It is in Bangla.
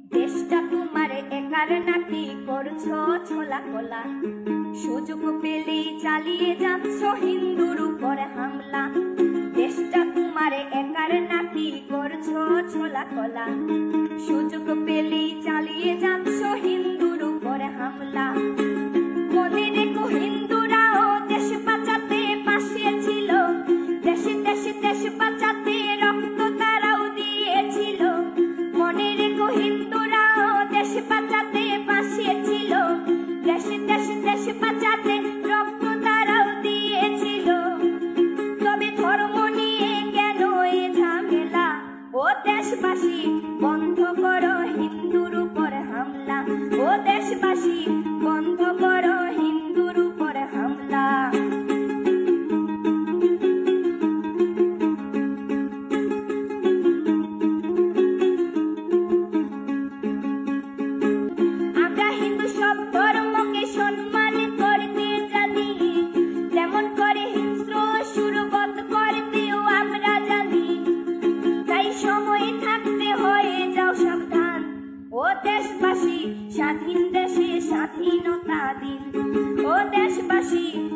দেশটা তোমার একার নাকি করছো ছোলা কোলা, সুযোগ পেলেই চালিয়ে যাচ্ছ হিন্দুর উপর হামলা। দেশটা তোমার একার নাকি করছো ছোলা কোলা, সুযোগ পেলেই চালিয়ে যাচ্ছ হিন্দুর উপর হামলা। মনে রেখো হিন্দুরাও দেশ বাঁচাতে পাশে ছিল, দেশে দেশে দেশ বাঁচাতে রক্ত তারাও দিয়েছিল। মনে রেখো হিন্দুরাও দেশ বাঁচাতে পাশে ছিল, দেশে দেশে দেশ বাঁচাতে রক্ত তারাও দিয়েছিল। তবে ধর্ম নিয়ে কেন এ ঝামেলা? ও দেশবাসী বন্ধ করো হিন্দুর উপর হামলা, ও দেশবাসী বন্ধ করো হিন্দুর উপর হামলা। আমরা হিন্দু সব ধর্মকে সম্মান করতে জানি, যেমন করে হিংস্র সুরবত করতেও আমরা জানি। তাই সময় থাকতে হয়ে যাও সাবধান, ও দেশবাসী স্বাধীন দেশে স্বাধীনতা দিন, ও দেশবাসী